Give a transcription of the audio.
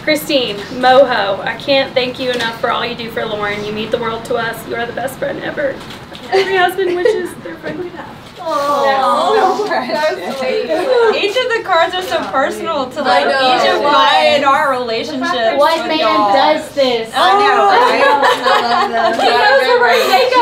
Christine, Moho, I can't thank you enough for all you do for Lauren. You mean the world to us. You are the best friend ever. Every husband wishes their friend would have. Oh, that's so sweet. Each of the cards are so personal to like each of my and our relationships. What man does this? I know, right? I love that. He knows her birthday